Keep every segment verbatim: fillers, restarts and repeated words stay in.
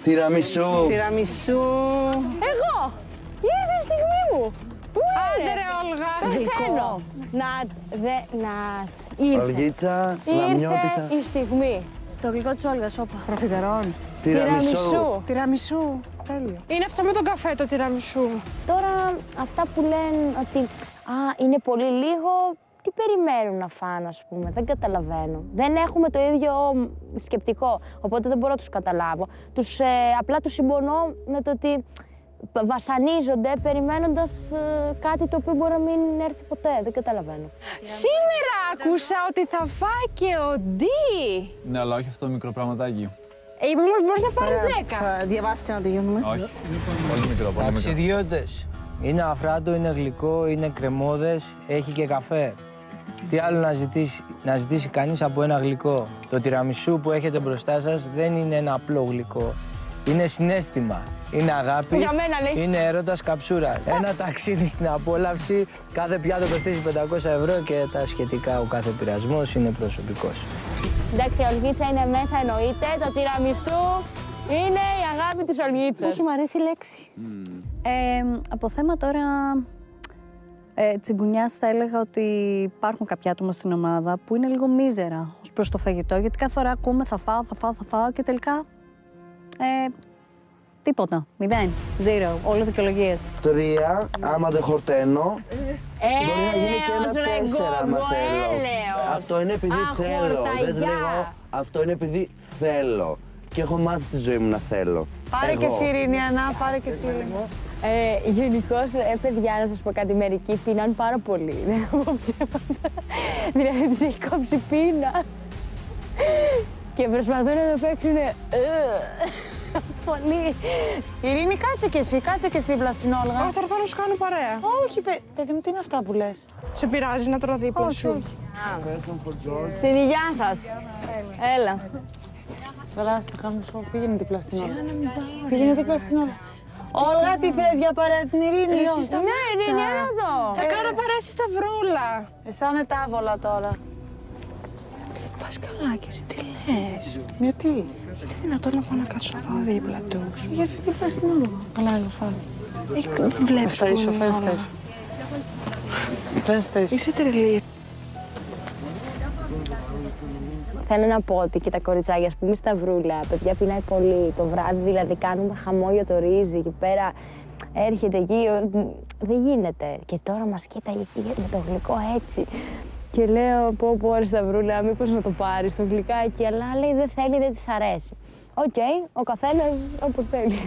Τιραμισού. Τιραμισού. Εγώ! Ήρθε η στιγμή μου! Πού είναι? Άντε ρε Όλγα. Πεθαίνω. Να, δε, να... Ήρθε. Ολγίτσα, λαμιώτισσα. Ήρθε η στιγμή. Το γλυκό της Όλγας, όπα. Προφιτερών. Τιραμισού. Τιραμισού. Τέλειο. Είναι αυτό με τον καφέ το τιραμισού. Τώρα αυτά που λένε ότι α, είναι πολύ λίγο, τι περιμένουν να φάνε, ας πούμε, δεν καταλαβαίνω. Δεν έχουμε το ίδιο σκεπτικό, οπότε δεν μπορώ να τους καταλάβω. Τους, ε, απλά τους συμπονώ με το ότι βασανίζονται περιμένοντας ε, κάτι το οποίο μπορεί να μην έρθει ποτέ, δεν καταλαβαίνω. Σήμερα άκουσα ότι θα φάει και ο Ντι. Ναι, αλλά όχι αυτό το μικρό πραγματάκι. Ε, μπορείς να πάρεις δέκα. Θα διαβάσετε να τελειώνουμε. Όχι. Πολύ μικρό, πολύ μικρό. Ταξιδιώτες. Είναι αφράτο, είναι γλυκό, είναι κρεμόδες, έχει και καφέ. Τι άλλο να ζητήσει, να ζητήσει κανείς από ένα γλυκό. Το τιραμισού που έχετε μπροστά σας δεν είναι ένα απλό γλυκό. Είναι συναίσθημα, είναι αγάπη, Για μένα, λέει. είναι έρωτας καψούρα. Ένα ταξίδι στην απόλαυση, κάθε πιάτο κοστίζει πεντακόσια ευρώ και τα σχετικά ο κάθε πειρασμός είναι προσωπικός. Εντάξει, η Ολγίτσα είναι μέσα, εννοείται. Το τιραμισού είναι η αγάπη της Ολγίτσας. Όχι, μου αρέσει η λέξη. Ε, από θέμα τώρα ε, τσιγκουνιάς θα έλεγα ότι υπάρχουν κάποια άτομα στην ομάδα που είναι λίγο μίζερα ως προς το φαγητό, γιατί κάθε φορά ακούμε θα φάω, θα φάω, θα φάω και τελικά ε, τίποτα, μηδέν, zero, όλες δικαιολογίες. Τρία, άμα δεν χορταίνω, μπορεί να γίνει και ένα Έλεος, ρε τέσσερα, άμα γκόγκο, θέλω. έλεος. Αυτό είναι επειδή Αχ, θέλω. χορταγιά. Δες λίγο, αυτό είναι επειδή θέλω. Και έχω μάθει στη ζωή μου να θέλω. Πάρε Εγώ. και εσύ Ειρήνη, Ανά, πάρε και εσύ Ειρήνη. Ε, γενικώς, ε, παιδιά, να σας πω κάτι, μερικοί πίναν πάρα πολύ. Δεν θα πω ψέματα. Δηλαδή, τους έχει κόψει πείνα. Και προσπαθούν να το παίξουνε. Πολύ. Ειρήνη, κάτσε κι εσύ, κάτσε κι εσύ δίπλα στην Όλγα. Όχι, θα έρθω να σου κάνω παρέα. Όχι, παι- παιδί μου, τι είναι αυτά που λες. Σε πειράζει να τρώω δίπλα σου. Στην υγειά σας. Έλα. Καλά, θα κάνουμε σο. Πήγαινε δίπλα στην Όλγα. Πήγαινε δίπλα στην Όλγα. Όλγα, τι θες για παρέα την Ειρήνη. Ναι, Ειρήνη, έλα εδώ. Θα κάνω παρέα στη Σταυρούλα. Αισθάνε τάβολα τώρα. Πας καλά και εσύ τι λες. Γιατί. Είναι δυνατόν να πάω να κάτσω να φάω δίπλα τους. Γιατί δίπλα στην Όλγα. Καλά, έλα φάω. Δεν βλέπεις που είναι η Όλγα. Φέρε στέισου. Είσαι τρελή. Θέλω να πω ότι και τα κοριτσάκια, ας πούμε, Σταυρούλα, παιδιά πεινάει πολύ. Το βράδυ δηλαδή κάνουμε χαμό για το ρύζι εκεί πέρα. Έρχεται εκεί, δεν γίνεται. Και τώρα μας κοίταγε εκεί με το γλυκό έτσι. Και λέω, πω πω ρε Σταυρούλα, μήπως να το πάρεις το γλυκάκι, αλλά λέει δεν θέλει, δεν της αρέσει. Οκ, ο καθένας όπως θέλει.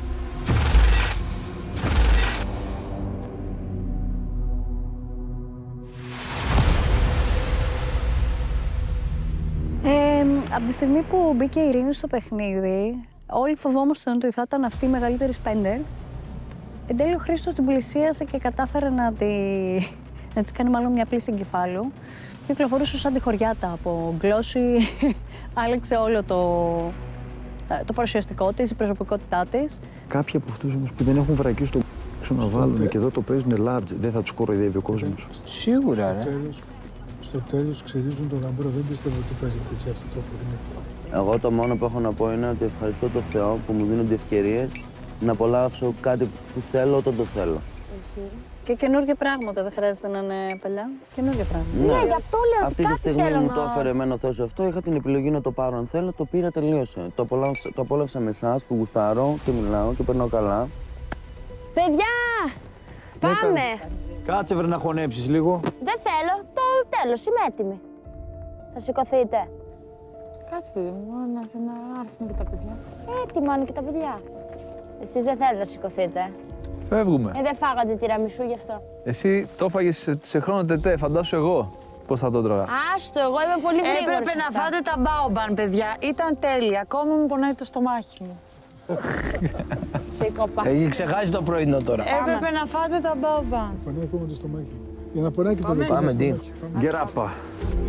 Ε, από τη στιγμή που μπήκε η Ειρήνη στο παιχνίδι, όλοι φοβόμασταν ότι θα ήταν αυτή η μεγαλύτερη σπέντερ. Εν τέλει ο Χρήστος την πλησίασε και κατάφερε να, τη... να της κάνει μάλλον μια πλήση εγκεφάλου. Κυκλοφορούσε σαν τη χωριάτα από γλώσση, άλλαξε όλο το, το παρουσιαστικό της, η προσωπικότητά της. Κάποιοι από αυτούς όμως που δεν έχουν βρακεί στο ξαναβάλουν και εδώ το παίζουν large, δεν θα τους κοροϊδεύει ο κόσμος. Σίγουρα, ρε. Στο τέλος ξυρίζουν το λαμπρό. Δεν πιστεύω ότι παίζεται έτσι αυτό το παιχνίδι. Εγώ το μόνο που έχω να πω είναι ότι ευχαριστώ τον Θεό που μου δίνονται ευκαιρίες να απολαύσω κάτι που θέλω όταν το θέλω. Και καινούργια πράγματα, δεν χρειάζεται να είναι παλιά. Καινούργια πράγματα. Ναι, γι' αυτό λέω Αυτή τη κάτι στιγμή θέλω μου να... το έφερε εμένα ο Θεός αυτό. Είχα την επιλογή να το πάρω αν θέλω, το πήρα, τελείωσε. Το απολαύσα, το απόλαυσα με εσάς που γουστάρω και μιλάω και περνάω καλά. Παιδιά, πάμε. Κάτσε βρε να χωνέψεις λίγο. Δεν θέλω, το τέλος, είμαι έτοιμη. Θα σηκωθείτε. Κάτσε παιδί μου, να, να έρθουν και τα παιδιά. Έτοιμα είναι και τα παιδιά. Εσείς δεν θέλετε να σηκωθείτε. Φεύγουμε. Ε, δεν φάγατε τυραμισού γι' αυτό. Εσύ το έφαγες σε, σε χρόνο τετέ, φαντάσου εγώ πώς θα το τρώγα. Άστο, εγώ είμαι πολύ γρήγορη. Έπρεπε να φάτε τα μπάουμπαν, παιδιά. Ήταν τέλεια. Ακόμα μου πονάει το στομάχι μου. Σήκωπα. Έχει ξεχάσει το πρωινό τώρα. Έπρεπε να φάτε τα μπάουμπαν. Πονάει ακόμα το στομάχι. Για να πονάει και το Πάμε, τι. στομάχι. Γκεράπα.